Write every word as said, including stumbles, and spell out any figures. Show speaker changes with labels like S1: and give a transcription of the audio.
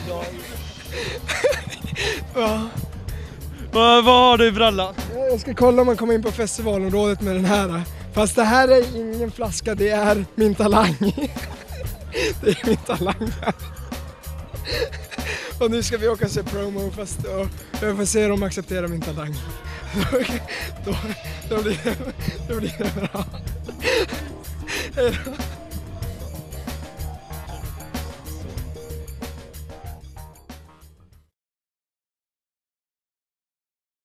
S1: Ja. Ja. Vad, vad har du i brallan? Jag ska kolla om man kommer in på festivalområdet med den här. Fast det här är ingen flaska, det är min talang. Det är min talang här. Och nu ska vi åka och se promo fast och jag får se om de accepterar min talang. Då, då, då, blir, det, då blir det bra. Hej då.